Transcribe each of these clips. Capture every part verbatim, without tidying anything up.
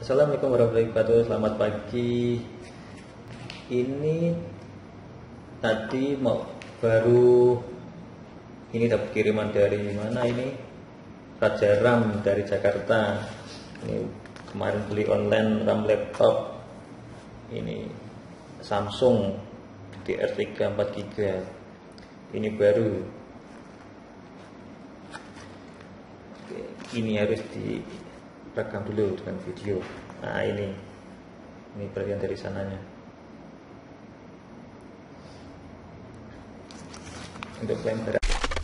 Assalamualaikum warahmatullahi wabarakatuh. Selamat pagi. Ini tadi mau baru ini dapat kiriman dari mana ini? Raja RAM dari Jakarta. Ini kemarin beli online RAM laptop. Ini Samsung D R tiga empat giga. Ini baru. Oke, ini harus di rekam dulu dengan video. Nah ini ini bagian dari sananya. Untuk lembaran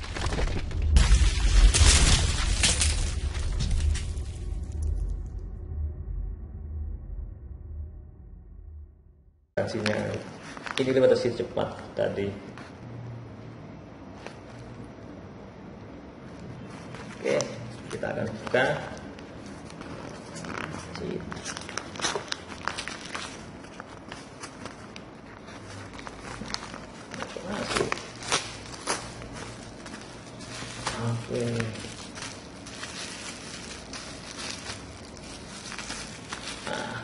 sinyal ini batasi cepat tadi. Oke, kita akan buka. Masuk. Oke. Nah.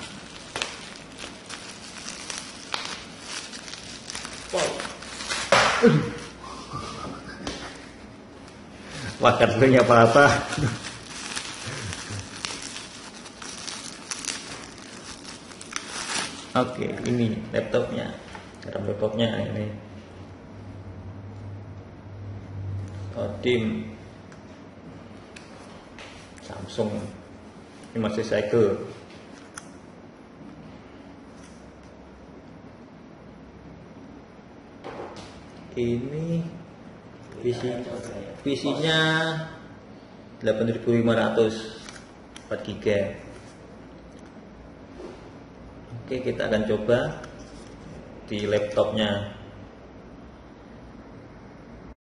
Wow. Wah, kartunya patah. Oke, ini laptopnya, RAM laptopnya ini. Odim Samsung, ini masih segel. Ini P C, P C-nya delapan ribu lima ratus empat giga. Oke, kita akan coba di laptopnya.